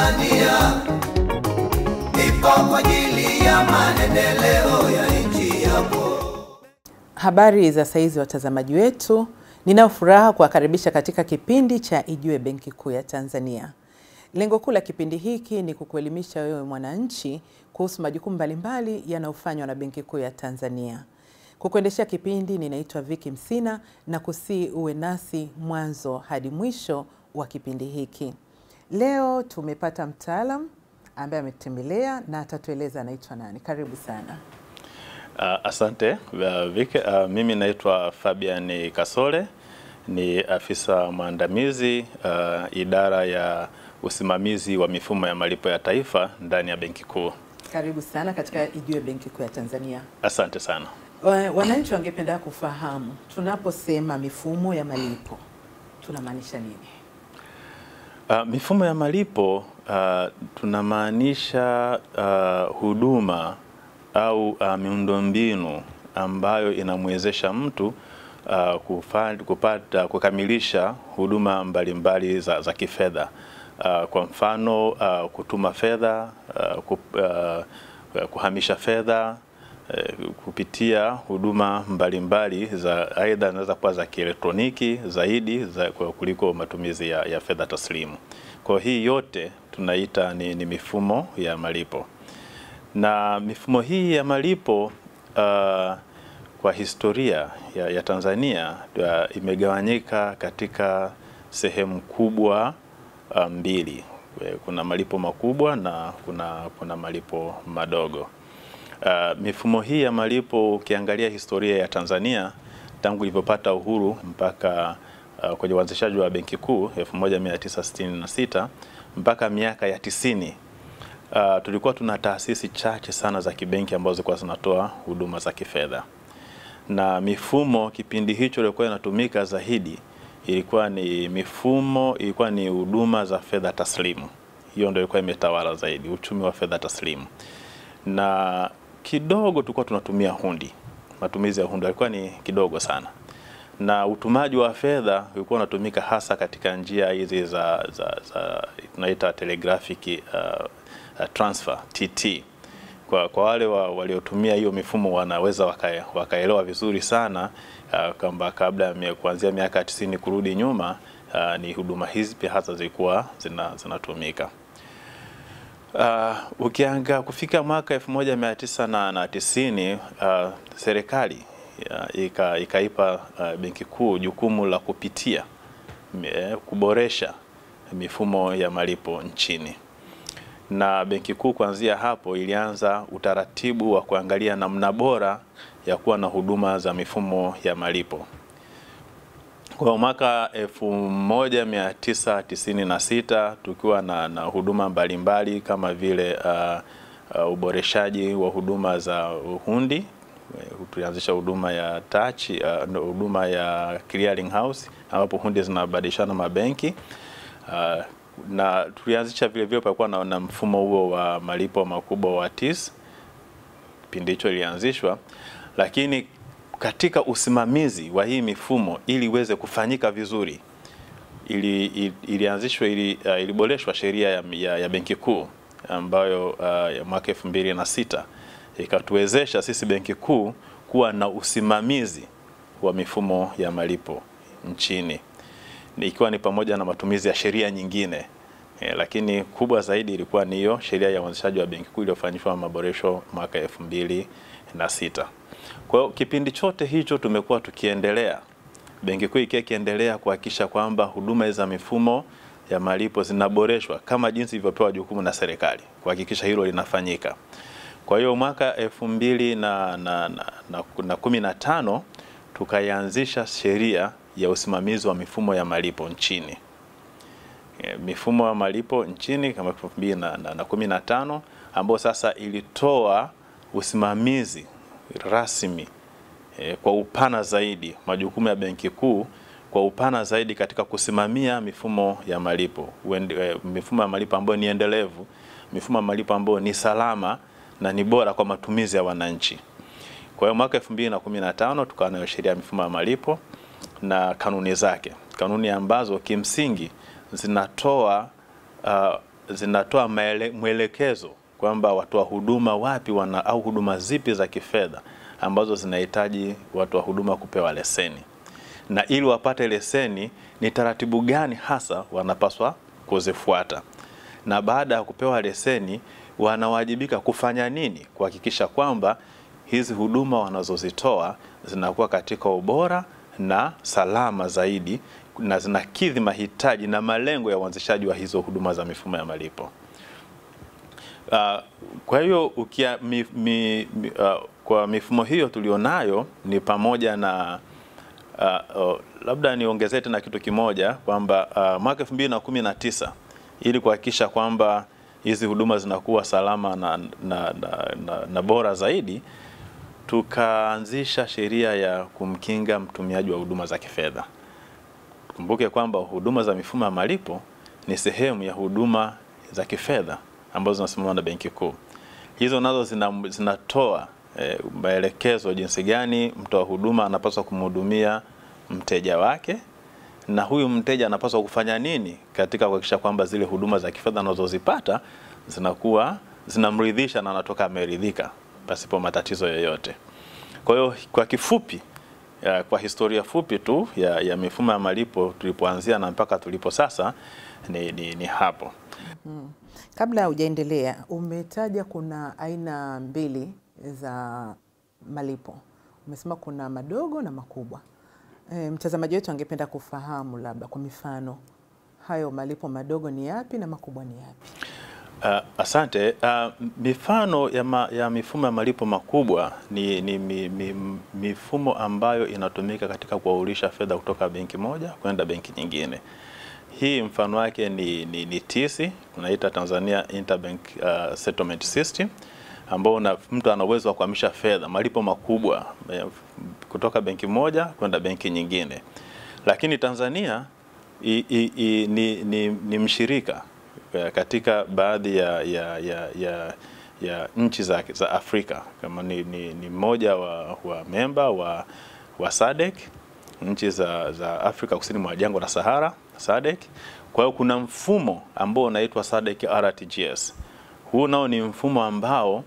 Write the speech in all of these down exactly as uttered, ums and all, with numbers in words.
Tanzania ipo kwa ajili ya maendeleo ya nchi yako. Habari za saizi watazamaji wetu, ninao furaha kuwakaribisha katika kipindi cha Ijue Benki Kuu ya Tanzania. Lengo kuu la kipindi hiki ni kukuelimisha wewe mwananchi kuhusu majukumu mbalimbali yanayofanywa na Benki Kuu ya Tanzania. Kukuendeshea kipindi ninaitwa Viki Msina na kusii uwe nasi mwanzo hadi mwisho wa kipindi hiki. Leo tumepata mtaalamu ambaye ametembelea na atatueleza anaitwa nani. Karibu sana. Uh, asante uh, Viki. Uh, mimi naitwa Fabian Kasole, ni afisa mwandamizi uh, idara ya usimamizi wa mifumo ya malipo ya taifa ndani ya Benki Kuu. Karibu sana katika Ijue Benki Kuu ya Tanzania. Asante sana. Wananchi wangependa kufahamu, tunaposema mifumo ya malipo tunamaanisha nini? Uh, mifumo ya malipo uh, tunamaanisha uh, huduma au uh, miundombinu ambayo inamwezesha mtu uh, kufanya, kupata kukamilisha huduma mbalimbali za, za kifedha. Uh, kwa mfano uh, kutuma fedha, uh, kup, uh, kuhamisha fedha uh, kupitia huduma mbalimbali za aidha zinaweza kuwa za kielektroniki zaidi za, kuliko matumizi ya, ya fedha taslimu. Kwa hii yote tunaita ni, ni mifumo ya malipo. Na mifumo hii ya malipo uh, kwa historia ya, ya Tanzania uh, imegawanyika katika sehemu kubwa uh, mbili. Kuna malipo makubwa na kuna, kuna malipo madogo. Uh, mifumo hii ya malipo ukiangalia historia ya Tanzania tangu ilipopata uhuru mpaka uh, kwenye uanzishaji wa Benki Kuu elfu moja mia tisa sitini na sita mpaka miaka ya tisini. Uh, tulikuwa tuna taasisi chache sana za kibenki ambazo zilikuwa zinatoa huduma za kifedha. Na mifumo kipindi hicho ilikuwa inatumika zaidi ilikuwa ni mifumo ilikuwa ni huduma za fedha taslimu. Hiyo ndio ilikuwa imetawala zaidi, uchumi wa fedha taslimu. Na kidogo tulikuwa tunatumia hundi. Matumizi ya hundi yalikuwa ni kidogo sana. Na utumaji wa fedha ulikuwa unatumika hasa katika njia hizi za za, za tunaita telegraphic uh, transfer T T. Kwa, kwa wale wa, waliotumia hiyo mifumo wanaweza waka, wakaelewa vizuri sana uh, kwamba kabla ya kuanzia miaka tisini kurudi nyuma uh, ni huduma hizi pia hasa zilikuwa zina, zinatumika. Uh, ukianga kufika mwaka elfu moja mia tisa tisini uh, serikali uh, ika, ikaipa uh, Benki Kuu jukumu la kupitia me, kuboresha mifumo ya malipo nchini. Na Benki Kuu kuanzia hapo ilianza utaratibu wa kuangalia namna bora ya kuwa na huduma za mifumo ya malipo. Kwa mwaka elfu moja mia tisa tisini na sita tukiwa na, na huduma mbalimbali kama vile uh, uh, uboreshaji wa huduma za hundi, tulianzisha huduma ya touch, uh, huduma ya clearing house ambapo hundi zinabadilishana mabenki. Uh, na tulianzisha vile vile pakuwa na, na mfumo huo wa malipo makubwa wa T I S. Kipindi hicho ilianzishwa, lakini katika usimamizi wa hii mifumo ili iweze kufanyika vizuri ili, ili ilianzishwa ili, uh, iliboreshwa sheria ya, ya, ya Benki Kuu ambayo uh, ya mwaka elfu mbili na sita ikatuwezesha sisi Benki Kuu kuwa na usimamizi wa mifumo ya malipo nchini, ikiwa ni pamoja na matumizi ya sheria nyingine. E, lakini kubwa zaidi ilikuwa ni hiyo sheria ya uanzishaji wa Benki Kuu iliyofanyishwa maboresho mwaka elfu mbili na sita. Kwa hiyo kipindi chote hicho tumekuwa tukiendelea, Benki Kuu ikiendelea kuhakikisha kwamba huduma za mifumo ya malipo zinaboreshwa kama jinsi ilivyopewa jukumu na serikali, kuhakikisha hilo linafanyika. Kwa hiyo mwaka elfu mbili na, na, na, na, na kumi na tano tukaianzisha sheria ya usimamizi wa mifumo ya malipo nchini. Mifumo ya malipo nchini kama elfu mbili na kumi na tano ambao sasa ilitoa usimamizi rasmi e, kwa upana zaidi, majukumu ya Benki Kuu kwa upana zaidi katika kusimamia mifumo ya malipo. Uende, e, mifumo ya malipo ambayo ni endelevu, mifumo ya malipo ambayo ni salama na ni bora kwa matumizi ya wananchi. Kwa hiyo mwaka elfu mbili na kumi na tano tukawa na sheria ya mifumo ya malipo na kanuni zake. Kanuni ambazo kimsingi zinatoa uh, zinatoa mwelekezo kwamba watoa huduma wapi wana au huduma zipi za kifedha ambazo zinahitaji watoa huduma kupewa leseni, na ili wapate leseni ni taratibu gani hasa wanapaswa kuzifuata, na baada ya kupewa leseni wanawajibika kufanya nini kuhakikisha kwamba hizi huduma wanazozitoa zinakuwa katika ubora na salama zaidi na zinakidhi mahitaji na malengo ya uanzishaji wa hizo huduma za mifumo ya malipo. Uh, kwa hiyo ukia mi, mi, mi, uh, kwa mifumo hiyo tulionayo ni pamoja na uh, uh, labda niongezee tena kitu kimoja kwamba uh, mwaka elfu mbili na kumi na tisa ili kuhakikisha kwamba hizi huduma zinakuwa salama na, na, na, na, na bora zaidi, tukaanzisha sheria ya kumkinga mtumiaji wa huduma za kifedha. Kumbuke kwamba huduma za mifumo ya malipo ni sehemu ya huduma za kifedha ambazo zinasimamiwa na Benki Kuu. Hizo nazo zina, zinatoa e, maelekezo jinsi gani mtoa huduma anapaswa kumhudumia mteja wake, na huyu mteja anapaswa kufanya nini katika kuhakikisha kwamba zile huduma za kifedha anazozipata zinakuwa zinamridhisha na anatoka ameridhika pasipo matatizo yoyote. Kwa hiyo kwa kifupi, ya, kwa historia fupi tu ya, ya mifumo ya malipo tulipoanzia na mpaka tulipo sasa ni, ni, ni hapo. Hmm. Kabla hujaendelea, umetaja kuna aina mbili za malipo. Umesema kuna madogo na makubwa. E, mtazamaji wetu angependa kufahamu labda kwa mifano hayo malipo madogo ni yapi na makubwa ni yapi? Uh, asante. Uh, mifano ya, ma, ya mifumo ya malipo makubwa ni, ni mi, mi, mifumo ambayo inatumika katika kuwaulisha fedha kutoka benki moja kwenda benki nyingine. Hii mfano wake ni, ni, ni T C, tunaita Tanzania Interbank uh, Settlement System, ambao una, mtu ana uwezo wa kuhamisha fedha malipo makubwa kutoka benki moja kwenda benki nyingine. Lakini Tanzania i, i, i, ni, ni, ni mshirika katika baadhi ya, ya, ya, ya, ya nchi za, za Afrika, kama ni, ni, ni mmoja wa, wa memba wa, wa S A D C, nchi za, za Afrika kusini mwa jangwa la Sahara, S A D C. Kwa hiyo kuna mfumo ambao unaitwa S A D C R T G S. Huu nao ni mfumo ambao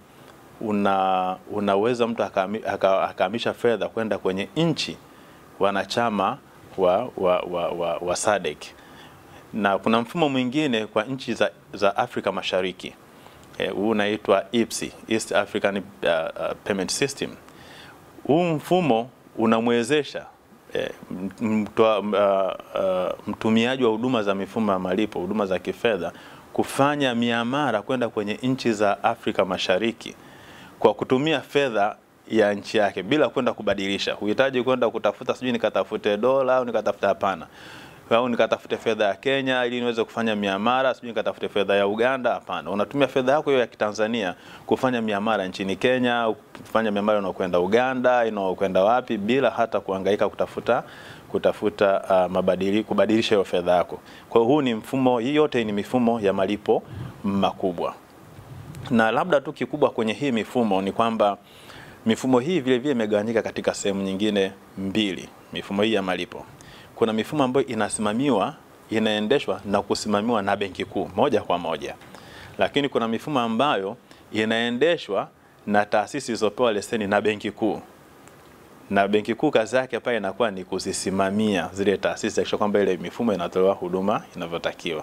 una unaweza mtu akahamisha fedha kwenda kwenye nchi wanachama wa, wa, wa, wa, wa S A D C. Na kuna mfumo mwingine kwa nchi za, za Afrika Mashariki. Eh, huu unaitwa E A P S I, East African uh, uh, Payment System. Huu mfumo unamwezesha eh, mtua, uh, uh, mtumiaji wa huduma za mifumo ya malipo, huduma za kifedha, kufanya miamala kwenda kwenye nchi za Afrika Mashariki kwa kutumia fedha ya nchi yake bila kwenda kubadilisha. Huhitaji kwenda kutafuta sijui nikatafute dola au nikatafuta, hapana. Au nikatafute fedha ya Kenya ili niweze kufanya miamala, sijui nikatafute fedha ya Uganda, hapana. Unatumia fedha yako hiyo ya Kitanzania kufanya miamala nchini Kenya au kufanya miamala unaokwenda Uganda, inaokwenda wapi, bila hata kuhangaika kutafuta kutafuta uh, mabadili kubadilisha hiyo fedha yako. Kwa hiyo huu ni mfumo, hii yote ni mifumo ya malipo makubwa. Na labda tu kikubwa kwenye hii mifumo ni kwamba mifumo hii vile vile imegawanyika katika sehemu nyingine mbili. Mifumo hii ya malipo, kuna mifumo ambayo inasimamiwa, inaendeshwa na kusimamiwa na Benki Kuu moja kwa moja. Lakini kuna mifumo ambayo inaendeshwa na taasisi zilizopewa leseni na Benki Kuu. Na Benki Kuu kazi yake pale inakuwa ni kuzisimamia zile taasisi kuhakikisha kwamba ile mifumo inatolewa huduma inavyotakiwa.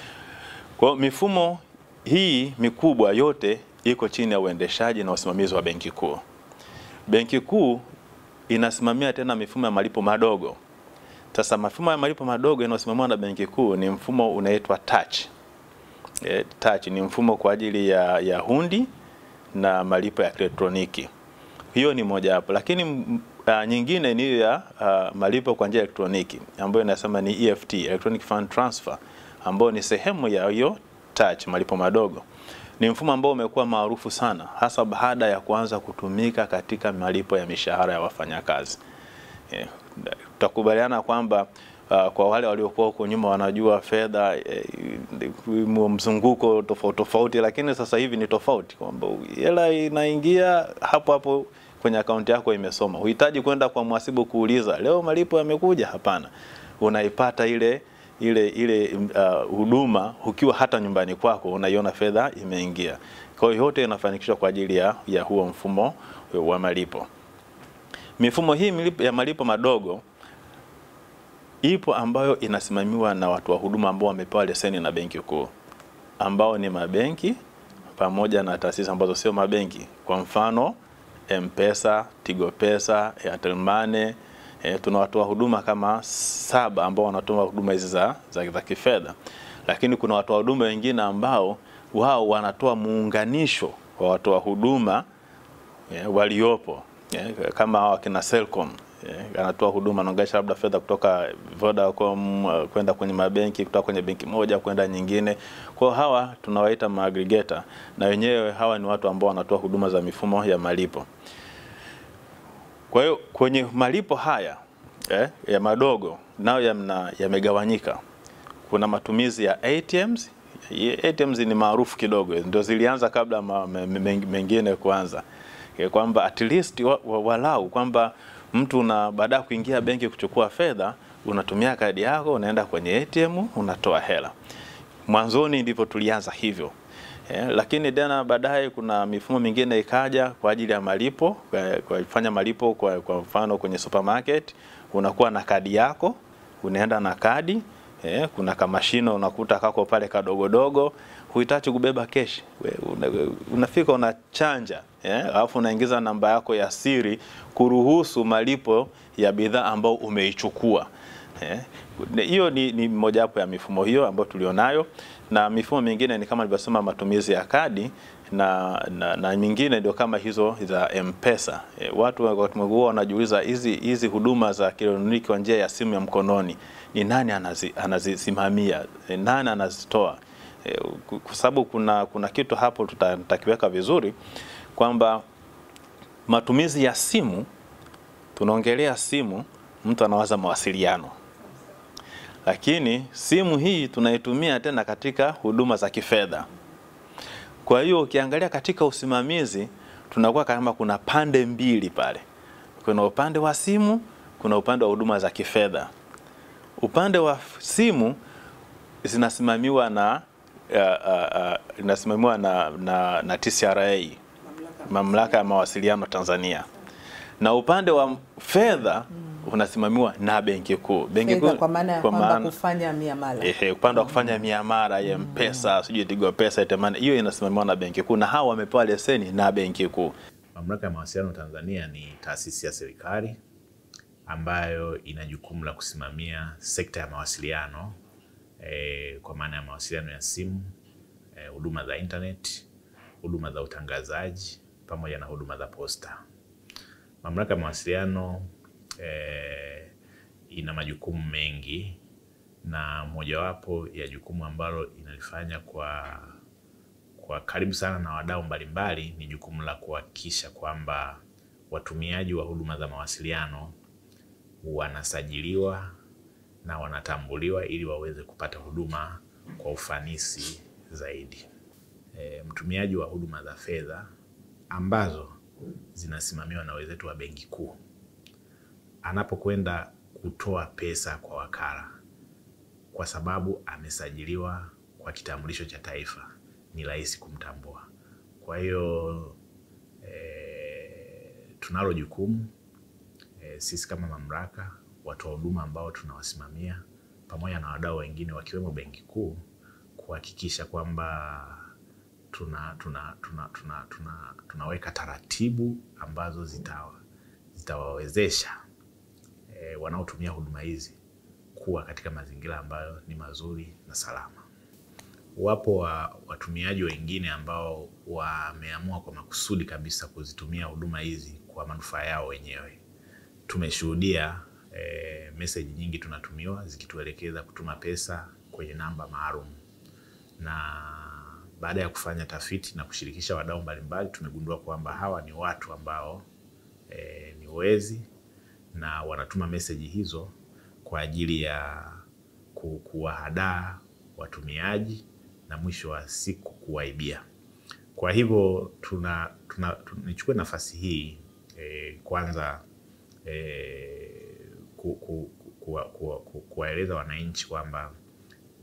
Kwa mifumo hii mikubwa yote iko chini ya uendeshaji na usimamizi wa Benki Kuu. Benki Kuu inasimamia tena mifumo ya malipo madogo. Sasa mifumo ya malipo madogo inayosimamiwa na Benki Kuu ni mfumo unaitwa Touch. E, Touch ni mfumo kwa ajili ya, ya hundi na malipo ya elektroniki. Hiyo ni moja hapo. Lakini uh, nyingine ni ya uh, malipo kwa njia ya elektroniki ambayo inasema ni E F T, Electronic Fund Transfer, ambayo ni sehemu ya hiyo Touch, malipo madogo. Ni mfumo ambao umekuwa maarufu sana hasa baada ya kuanza kutumika katika malipo ya mishahara ya wafanyakazi. Yeah. Tutakubaliana kwamba uh, kwa wale waliokuwa huko nyuma wanajua fedha eh, mzunguko tofauti tofauti, lakini sasa hivi ni tofauti kwamba hela inaingia hapo hapo kwenye akaunti yako imesoma. Uhitaji kwenda kwa mhasibu kuuliza leo malipo yamekuja, hapana. Unaipata ile ile ile uh, huduma ukiwa hata nyumbani kwako unaiona fedha imeingia. Kwa hiyo yote inafanikishwa kwa ajili ya, ya huo mfumo wa malipo. Mifumo hii ya malipo madogo ipo ambayo inasimamiwa na watu wa huduma ambao wamepewa leseni na Benki Kuu, ambao ni mabenki pamoja na taasisi ambazo sio mabenki. Kwa mfano M-Pesa, Tigo Pesa, Airtel Money, e, tuna watu wa huduma kama saba ambao wanatoa huduma hizi za, za, za kifedha. Lakini kuna watu wa huduma wengine ambao wao wanatoa muunganisho kwa watu wa huduma e, waliopo e, kama wakina Selcom. Yeah, anatoa huduma anaunganisha labda fedha kutoka Vodacom uh, kwenda kwenye mabenki, kutoka kwenye benki moja kwenda nyingine. Kwa hawa tunawaita maaggregator, na wenyewe hawa ni watu ambao wanatoa huduma za mifumo ya malipo. Kwa hiyo kwenye malipo haya eh, ya madogo nao yamegawanyika. Ya kuna matumizi ya A T Ms. A T Ms ni maarufu kidogo, ndio zilianza kabla ma, mengine kuanza. Kwamba at least wa, wa, walau kwamba mtu na baada ya kuingia benki kuchukua fedha, unatumia kadi yako, unaenda kwenye A T M, unatoa hela. Mwanzoni ndivyo tulianza hivyo. Eh, lakini tena baadaye kuna mifumo mingine ikaja kwa ajili ya malipo, kwa, kwa kufanya malipo kwa, kwa mfano kwenye supermarket, unakuwa na kadi yako, unaenda na kadi, eh, kuna kamashino unakuta kako pale kadogodogo, huhitaji kubeba cash. Una, unafika unachanja, eh, alafu unaingiza namba yako ya siri kuruhusu malipo ya bidhaa ambao umeichukua. Hiyo eh, ni, ni moja wapo ya mifumo hiyo ambayo tulionayo, na mifumo mingine ni kama nilivyosema matumizi ya kadi na na, na mingine ndio kama hizo za M-Pesa. E, watu wakati mwingine wanajiuliza hizi hizi huduma za kielektroniki kwa njia ya simu ya mkononi ni nani anazi, anazisimamia, e, nani anazitoa? E, kwa sababu kuna kuna kitu hapo tutakiweka vizuri kwamba matumizi ya simu, tunaongelea simu, mtu anawaza mawasiliano. Lakini simu hii tunaitumia tena katika huduma za kifedha. Kwa hiyo ukiangalia katika usimamizi tunakuwa kama kuna pande mbili pale. Kuna upande wa simu, kuna upande wa huduma za kifedha. Upande wa simu zinasimamiwa na uh, uh, uh, inasimamiwa na, na, na T C R A, Mamlaka ya Mawasiliano Tanzania. Na upande wa fedha unasimamiwa na Benki Kuu. Benki Kuu kwa maana ya kwamba kufanya miamala. Ehe, upande wa kufanya miamala ya M-Pesa, sijui Tigo Pesa, Airtel Money, hiyo inasimamiwa na Benki Kuu, na hao wamepewa leseni na Benki Kuu. Mamlaka ya Mawasiliano Tanzania ni taasisi ya serikali ambayo ina jukumu la kusimamia sekta ya mawasiliano eh, kwa maana ya mawasiliano ya simu, huduma eh, za internet, huduma za utangazaji pamoja na huduma za posta. Mamlaka ya Mawasiliano eh, ina majukumu mengi, na mojawapo ya jukumu ambalo inalifanya kwa kwa karibu sana na wadau mbalimbali ni jukumu la kuhakikisha kwamba watumiaji wa huduma za mawasiliano wanasajiliwa na wanatambuliwa ili waweze kupata huduma kwa ufanisi zaidi. E, mtumiaji wa huduma za fedha ambazo zinasimamiwa na wenzetu wa Benki Kuu anapokwenda kutoa pesa kwa wakala, kwa sababu amesajiliwa kwa kitambulisho cha taifa, ni rahisi kumtambua. Kwa hiyo e, tunalo jukumu e, sisi kama mamlaka, watu wa huduma ambao tunawasimamia pamoja na wadau wengine wakiwemo Benki Kuu, kuhakikisha kwamba tuna tuna tuna tuna tuna tunaweka taratibu ambazo zitawa zitawawezesha e, wanaotumia huduma hizi kuwa katika mazingira ambayo ni mazuri na salama. Wapo wa, watumiaji wengine ambao wameamua kwa makusudi kabisa kuzitumia huduma hizi kwa manufaa yao wenyewe. Tumeshuhudia e, message nyingi tunatumiwa zikituelekeza kutuma pesa kwenye namba maalum, na baada ya kufanya tafiti na kushirikisha wadau mbalimbali tumegundua kwamba hawa ni watu ambao e, ni wezi na wanatuma message hizo kwa ajili ya ku, kuwahadaa watumiaji na mwisho wa siku kuwaibia. Kwa hivyo tuna tuna nichukue nafasi hii e, kwanza e, ku, ku, ku, ku, ku, ku, kuwaeleza wananchi kwamba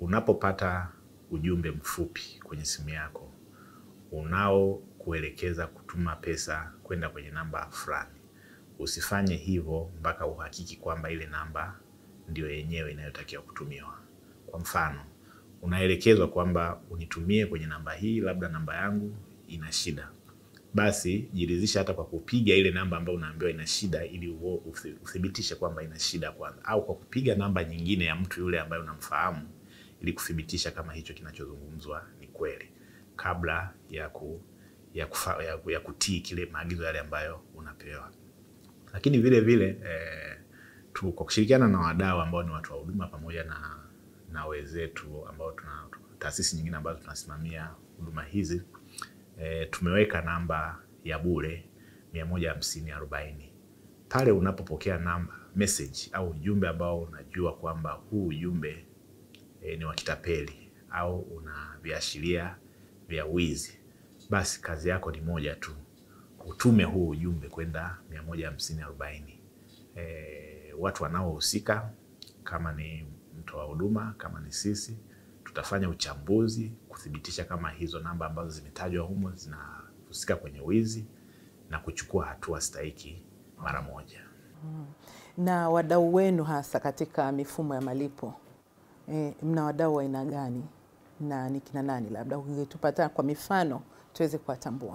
unapopata ujumbe mfupi kwenye simu yako unao kuelekeza kutuma pesa kwenda kwenye namba fulani, usifanye hivyo mpaka uhakiki kwamba ile namba ndio yenyewe inayotakiwa kutumiwa. Kwa mfano, unaelekezwa kwamba unitumie kwenye namba hii, labda namba yangu ina shida. Basi jiridhisha hata kwa kupiga ile namba ambayo unaambiwa ina shida, ili uthibitishe kwamba ina shida kwanza, au kwa kupiga namba nyingine ya mtu yule ambaye unamfahamu ili kuthibitisha kama hicho kinachozungumzwa ni kweli, kabla ya ku ya, kufa, ya, ya kutii kile maagizo yale ambayo unapewa. Lakini vile vile eh, tu kwa kushirikiana na wadau ambao ni watu wa huduma pamoja na na wenzetu ambao tuna taasisi nyingine ambazo tunasimamia huduma hizi, eh, tumeweka namba ya bure mia moja hamsini arobaini. Pale unapopokea namba message au ujumbe ambao unajua kwamba huu ujumbe eh, ni wa kitapeli au una viashiria vya wizi, basi kazi yako ni moja tu, utume huu ujumbe kwenda mia moja hamsini arobaini. E, watu wanaohusika, kama ni mtu wa huduma, kama ni sisi, tutafanya uchambuzi kuthibitisha kama hizo namba ambazo zimetajwa humo zinahusika kwenye wizi na kuchukua hatua stahiki mara moja. Hmm. Na wadau wenu hasa katika mifumo ya malipo, e, mna wadau wa aina gani na ni kina nani? Labda ungetupata kwa mifano tuweze kuwatambua.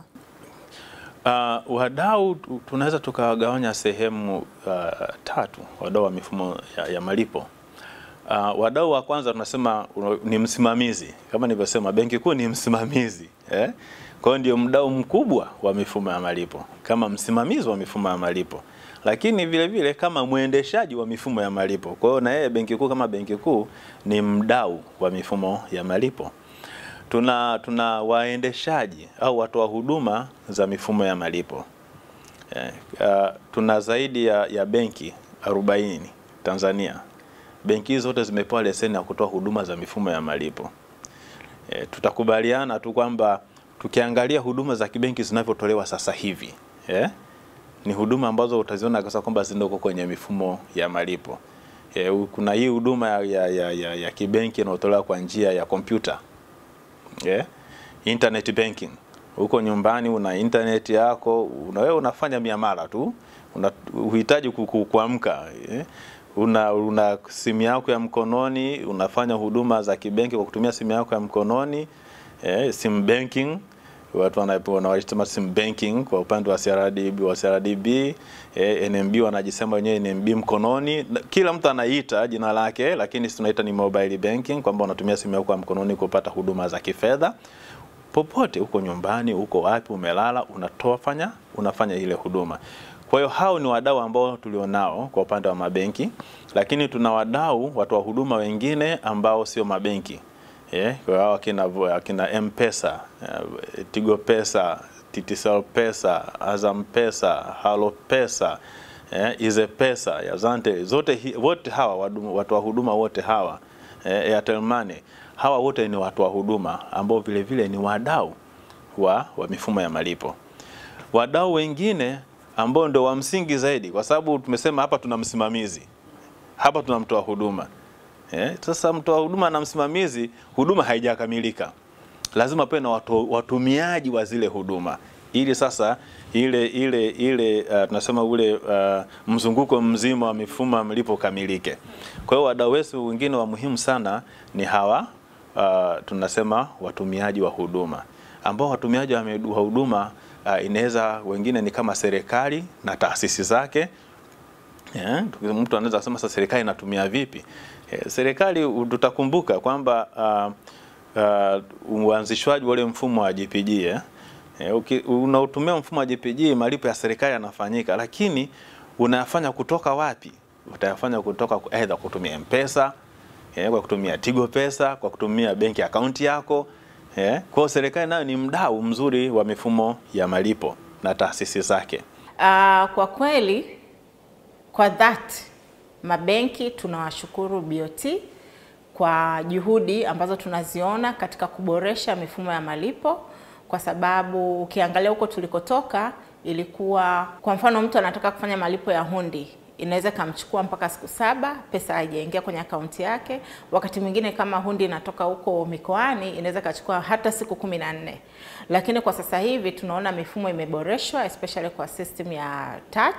Uh, wadau tunaweza tukawagawanya sehemu uh, tatu, wadau wa mifumo ya, ya malipo. Uh, wadau wa kwanza tunasema ni msimamizi. Kama nilivyosema, Benki Kuu ni msimamizi, eh? Kwa hiyo ndio mdau mkubwa wa mifumo ya malipo kama msimamizi wa mifumo ya malipo, lakini vile vile kama muendeshaji wa mifumo ya malipo. Kwa hiyo na yeye Benki Kuu kama Benki Kuu ni mdau wa mifumo ya malipo. Tuna tuna waendeshaji au watu wa huduma za mifumo ya malipo. Eh, uh, tuna zaidi ya, ya benki arobaini Tanzania. Benki zote zimepewa leseni ya kutoa huduma za mifumo ya malipo. Eh, tutakubaliana tu kwamba tukiangalia huduma za kibenki zinavyotolewa sasa hivi, eh, ni huduma ambazo utaziona kwa kwamba zindoko kwenye mifumo ya malipo. Eh, kuna hii huduma ya ya ya, ya, ya kibenki inayotolewa kwa njia ya kompyuta. Yeah. Internet banking. Huko nyumbani una internet yako, una wewe unafanya miamala tu, unahitaji kuamka, yeah. Una una simu yako ya mkononi, unafanya huduma za kibenki kwa kutumia simu yako ya mkononi, yeah. Sim banking, watu wanaita sim banking kwa upande wa C R D B wa C R D B, yeah. N M B wanajisema wenyewe N M B mkononi, kila mtu anaita jina lake, lakini tunaita ni mobile banking, kwamba unatumia simu yako ya mkononi kupata huduma za kifedha popote, uko nyumbani, uko wapi, umelala, unatoa fanya unafanya ile huduma. Kwa hiyo hao ni wadau ambao tulionao kwa upande wa mabenki, lakini tuna wadau watu wa huduma wengine ambao sio mabenki. Eh, kwa hao akina akina M-Pesa, Tigo Pesa, T T C L Pesa, Azam Pesa, Halo Pesa, eh, Ize Pesa, Yazante, zote wote hawa watu wa huduma wote hawa, eh, Airtel Money, hawa wote ni watu wa huduma ambao vile vile ni wadau wa, wa mifumo ya malipo. Wadau wengine ambao ndio wa msingi zaidi, kwa sababu tumesema hapa tuna msimamizi, hapa tuna mtoa huduma. Eh, sasa mtoa huduma na msimamizi, huduma haijakamilika. Lazima pia na watu, watumiaji wa zile huduma, ili sasa ile ile ile uh, tunasema ule uh, mzunguko mzima wa mifumo ya malipo kamilike. Kwa hiyo wadau wetu wengine wa muhimu sana ni hawa uh, tunasema watumiaji wa huduma, ambao watumiaji wa huduma uh, inaweza wengine ni kama serikali na taasisi zake. Yeah, mtu anaweza kusema sasa serikali inatumia vipi? Yeah, serikali tutakumbuka kwamba uh, uh, uanzishwaji wale mfumo wa G P G, eh? Yeah, unautumia mfumo wa G P G, malipo ya serikali yanafanyika, lakini unayafanya kutoka wapi? Utayafanya kutoka aidha kutumia M-Pesa, yeah, kwa kutumia Tigo Pesa, kwa kutumia benki account yako. Yeah. Kwa hiyo serikali nayo ni mdau mzuri wa mifumo ya malipo na taasisi zake. Uh, kwa kweli kwa that mabenki tunawashukuru B O T kwa juhudi ambazo tunaziona katika kuboresha mifumo ya malipo, kwa sababu ukiangalia huko tulikotoka ilikuwa, kwa mfano mtu anataka kufanya malipo ya hundi, inaweza kumchukua mpaka siku saba pesa haijaingia kwenye akaunti yake. Wakati mwingine kama hundi inatoka huko mikoani inaweza kachukua hata siku kumi na nne. Lakini kwa sasa hivi tunaona mifumo imeboreshwa, especially kwa system ya touch,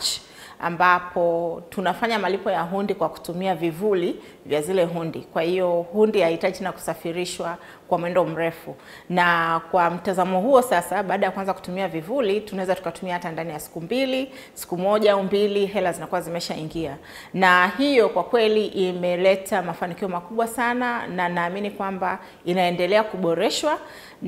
ambapo tunafanya malipo ya hundi kwa kutumia vivuli vya zile hundi. Kwa hiyo hundi haihitaji na kusafirishwa kwa mwendo mrefu. Na kwa mtazamo huo sasa, baada ya kuanza kutumia vivuli, tunaweza tukatumia hata ndani ya siku mbili, siku moja au mbili, hela zinakuwa zimeshaingia. Na hiyo kwa kweli imeleta mafanikio makubwa sana, na naamini kwamba inaendelea kuboreshwa,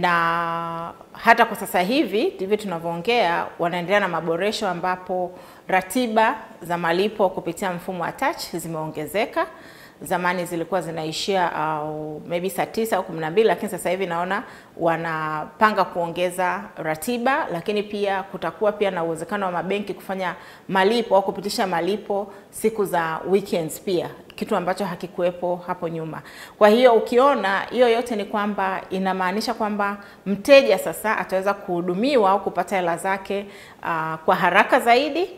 na hata kwa sasa hivi hivi tunavyoongea wanaendelea na maboresho ambapo ratiba za malipo kupitia mfumo wa touch zimeongezeka. Zamani zilikuwa zinaishia au maybe saa tisa au kumi na mbili, lakini sasa hivi naona wanapanga kuongeza ratiba, lakini pia kutakuwa pia na uwezekano wa mabenki kufanya malipo au kupitisha malipo siku za weekends pia, kitu ambacho hakikuwepo hapo nyuma. Kwa hiyo ukiona hiyo yote ni kwamba inamaanisha kwamba mteja sasa ataweza kuhudumiwa au kupata hela zake uh, kwa haraka zaidi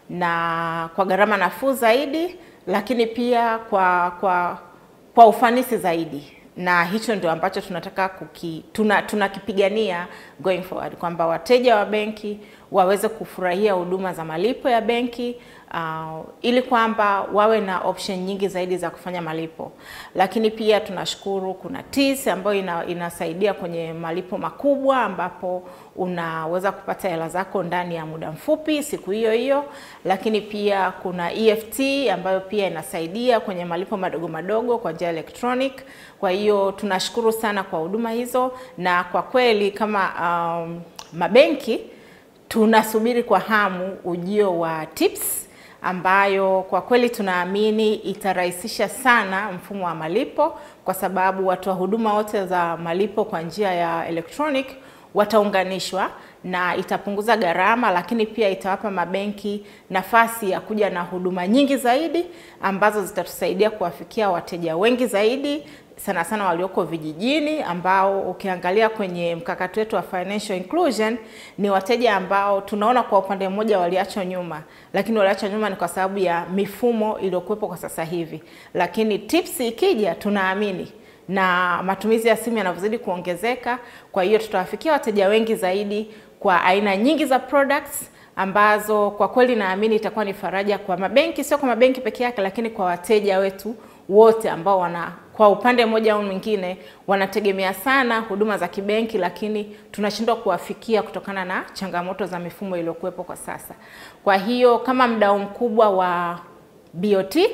na kwa gharama nafuu zaidi, lakini pia kwa kwa kwa ufanisi zaidi. Na hicho ndio ambacho tunataka kuki, tuna tunakipigania going forward, kwamba wateja wa benki waweze kufurahia huduma za malipo ya benki uh, ili kwamba wawe na option nyingi zaidi za kufanya malipo. Lakini pia tunashukuru kuna T I S ambayo ina, inasaidia kwenye malipo makubwa, ambapo unaweza kupata hela zako ndani ya muda mfupi siku hiyo hiyo. Lakini pia kuna E F T ambayo pia inasaidia kwenye malipo madogo madogo kwa njia electronic. Kwa hiyo tunashukuru sana kwa huduma hizo, na kwa kweli kama um, mabenki tunasubiri kwa hamu ujio wa tips, ambayo kwa kweli tunaamini itarahisisha sana mfumo wa malipo, kwa sababu watu wa huduma wote za malipo kwa njia ya electronic wataunganishwa, na itapunguza gharama, lakini pia itawapa mabenki nafasi ya kuja na huduma nyingi zaidi ambazo zitatusaidia kuwafikia wateja wengi zaidi, sana sana walioko vijijini, ambao ukiangalia kwenye mkakati wetu wa financial inclusion ni wateja ambao tunaona kwa upande mmoja waliachwa nyuma, lakini waliachwa nyuma ni kwa sababu ya mifumo iliyokuwepo kwa sasa hivi. Lakini tips ikija, tunaamini na matumizi ya simu yanavyozidi kuongezeka, kwa hiyo tutawafikia wateja wengi zaidi kwa aina nyingi za products, ambazo kwa kweli naamini itakuwa ni faraja kwa mabenki, sio kwa mabenki peke yake, lakini kwa wateja wetu wote ambao wana kwa upande mmoja au mwingine wanategemea sana huduma za kibenki, lakini tunashindwa kuwafikia kutokana na changamoto za mifumo iliyokuwepo kwa sasa. Kwa hiyo kama mdau mkubwa wa B O T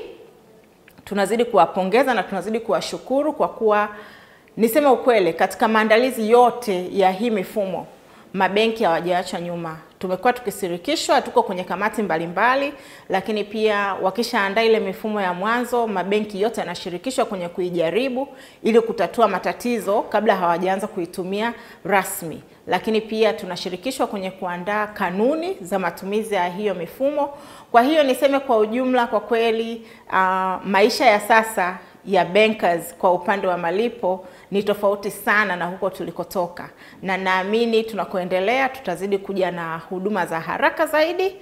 tunazidi kuwapongeza na tunazidi kuwashukuru, kwa kuwa niseme ukweli, katika maandalizi yote ya hii mifumo mabenki hawajaachwa nyuma. Tumekuwa tukisirikishwa, tuko kwenye kamati mbalimbali mbali, lakini pia wakishaandaa ile mifumo ya mwanzo, mabenki yote yanashirikishwa kwenye kuijaribu ili kutatua matatizo kabla hawajaanza kuitumia rasmi. Lakini pia tunashirikishwa kwenye kuandaa kanuni za matumizi ya hiyo mifumo. Kwa hiyo niseme kwa ujumla, kwa kweli uh, maisha ya sasa ya bankers kwa upande wa malipo ni tofauti sana na huko tulikotoka, na naamini tunakoendelea tutazidi kuja na huduma za haraka zaidi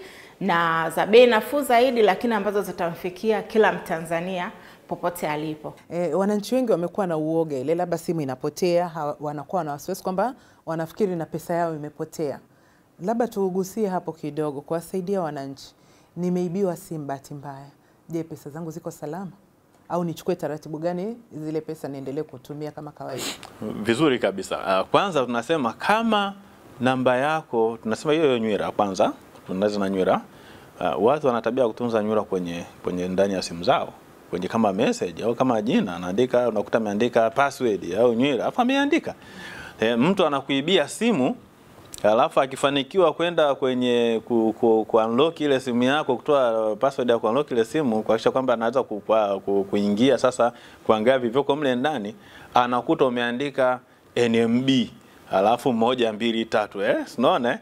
na za bei nafuu zaidi, lakini ambazo zitamfikia kila Mtanzania popote alipo. E, wananchi wengi wamekuwa na uoga ile labda simu inapotea, ha, wanakuwa na wasiwasi kwamba wanafikiri na pesa yao imepotea. Labda tuugusie hapo kidogo kuwasaidia wananchi. Nimeibiwa simu bahati mbaya. Je, pesa zangu ziko salama? Au nichukue taratibu gani zile pesa niendelee kutumia kama kawaida? Vizuri kabisa. Kwanza tunasema kama namba yako, tunasema hiyo hiyo nywira kwanza, tunaanza na nywira. Uh, watu wana tabia kutunza nywira kwenye kwenye ndani ya simu zao. Kwenye kama message au kama jina anaandika, unakuta ameandika password au nywira, afa ameandika. E, mtu anakuibia simu, alafu akifanikiwa kwenda kwenye ku, ku, ku unlock ile simu yako, kutoa password ya ku unlock ile simu, kuhakikisha kwamba anaweza ku, ku, kuingia sasa kuangalia vivyo mle ndani, anakuta umeandika N M B alafu moja mbili tatu, eh unaona?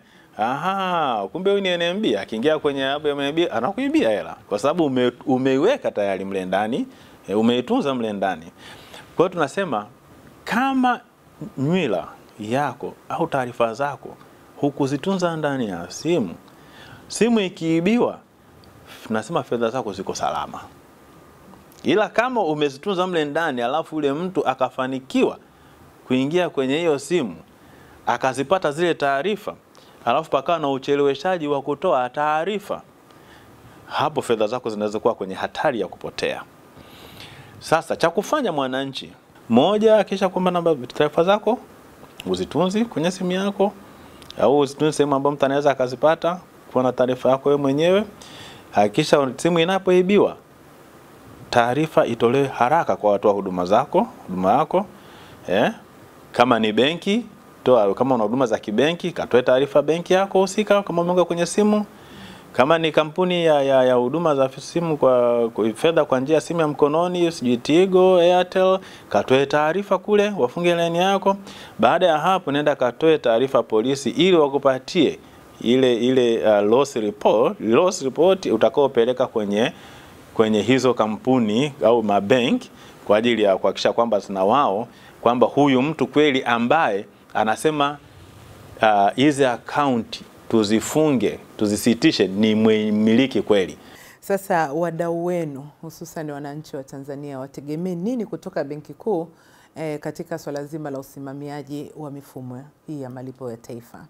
Aha, kumbe huyu ni N M B. Akiingia kwenye hapo N M B anakuibia hela kwa sababu ume, umeiweka tayari mle ndani, e, umeitunza mle ndani. Kwa hiyo tunasema kama nywila yako au taarifa zako hukuzitunza ndani ya simu, simu ikiibiwa, nasema fedha zako ziko salama. Ila kama umezitunza mle ndani alafu ule mtu akafanikiwa kuingia kwenye hiyo simu akazipata zile taarifa, alafu pakawa na ucheleweshaji wa kutoa taarifa, hapo fedha zako zinaweza kuwa kwenye hatari ya kupotea. Sasa cha kufanya mwananchi, moja, kisha kwamba namba taarifa zako uzitunzi kwenye simu yako, au uzitunzi sehemu ambayo mtu anaweza akazipata kuona taarifa yako wewe mwenyewe. Hakikisha simu inapoibiwa, taarifa itolewe haraka kwa watu wa huduma zako, huduma yako. Eh? Kama ni benki, toa, kama una huduma za kibenki, katoe taarifa benki yako husika kama umeunga kwenye simu. Kama ni kampuni ya ya, ya huduma za simu kwa, kwa fedha kwa njia ya simu ya mkononi, sijui Tigo, Airtel, katoe taarifa kule, wafunge line yako. Baada ya hapo nenda katoe taarifa polisi ili wakupatie ile ile uh, loss report, loss report utakaopeleka kwenye kwenye hizo kampuni au mabenki kwa ajili ya kuhakikisha kwamba na wao kwamba huyu mtu kweli ambaye anasema hizi uh, account tuzifunge, tuzisitishe ni mmiliki kweli. Sasa wadau wenu hususan wananchi wa Tanzania wategemee nini kutoka Benki Kuu eh, katika swala zima la usimamiaji wa mifumo hii ya malipo ya taifa?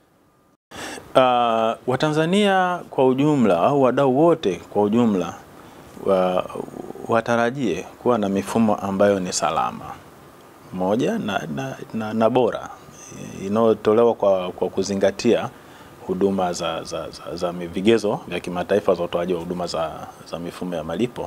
Uh, Watanzania kwa ujumla au wadau wote kwa ujumla wa, watarajie kuwa na mifumo ambayo ni salama, moja na, na, na, na bora, inayotolewa kwa, kwa kuzingatia huduma za, za, za, za vigezo vya kimataifa za utoaji wa huduma za, za mifumo ya malipo.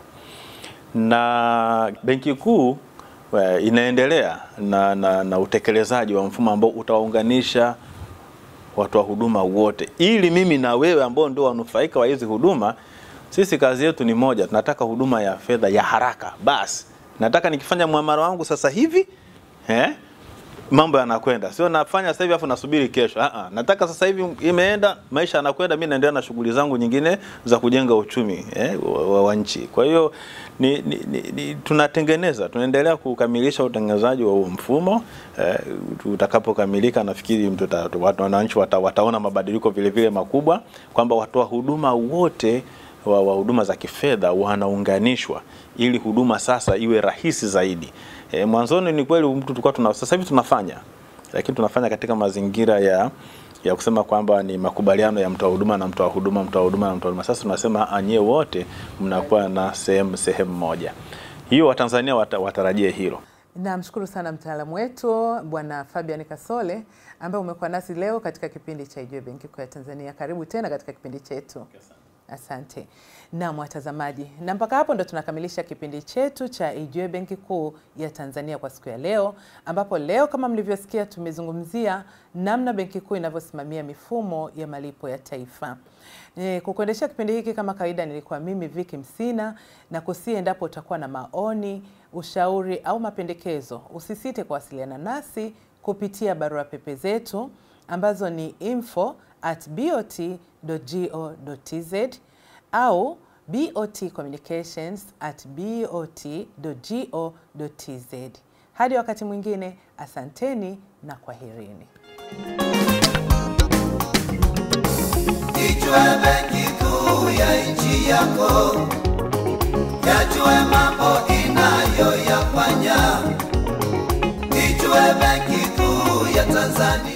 Na Benki Kuu inaendelea na, na, na utekelezaji wa mfumo ambao utaunganisha watu wa huduma wote, ili mimi na wewe ambao ndio wanufaika wa hizi huduma, sisi kazi yetu ni moja, tunataka huduma ya fedha ya haraka. Basi nataka nikifanya muamala wangu sasa hivi eh mambo yanakwenda, sio nafanya sasa hivi afu nasubiri kesho. Ah ah, nataka sasa hivi imeenda, maisha yanakwenda, mimi naendelea na shughuli zangu nyingine za kujenga uchumi eh wa, wa nchi. Kwa hiyo ni, ni, ni, ni tunatengeneza, tunaendelea kukamilisha utengenezaji wa mfumo. Eh, utakapokamilika nafikiri mtu watu wananchi wata, wataona mabadiliko vile vile makubwa, kwamba watu wa huduma wote wa, wa huduma za kifedha wanaunganishwa ili huduma sasa iwe rahisi zaidi. E, mwanzoni ni kweli mtu tulikuwa tuna sasa hivi tunafanya, lakini tunafanya katika mazingira ya ya kusema kwamba ni makubaliano ya mtu wa huduma na mtu wa huduma, mtu wa huduma na mtu wa huduma. Sasa tunasema anye wote mnakuwa na sehemu sehemu moja. Hiyo Watanzania wat, watarajie hilo. Namshukuru sana mtaalamu wetu Bwana Fabian Kasole ambaye umekuwa nasi leo katika kipindi cha Ijue Benki Kuu ya Tanzania. Karibu tena katika kipindi chetu. Asante. Na watazamaji, na mpaka hapo ndo tunakamilisha kipindi chetu cha Ijue Benki Kuu ya Tanzania kwa siku ya leo, ambapo leo kama mlivyosikia tumezungumzia namna Benki Kuu inavyosimamia mifumo ya malipo ya taifa. E, kukuendesha kipindi hiki kama kawaida nilikuwa mimi Viki Msina, na kusi endapo utakuwa na maoni, ushauri au mapendekezo, usisite kuwasiliana nasi kupitia barua pepe zetu ambazo ni info at bot dot go dot tz au botcommunications at bot dot go dot tz. Hadi wakati mwingine, asanteni na kwaherini. Ijue Benki Kuu ya nchi yako, yajue mambo inayoyafanya. Ijue Benki Kuu ya Tanzania.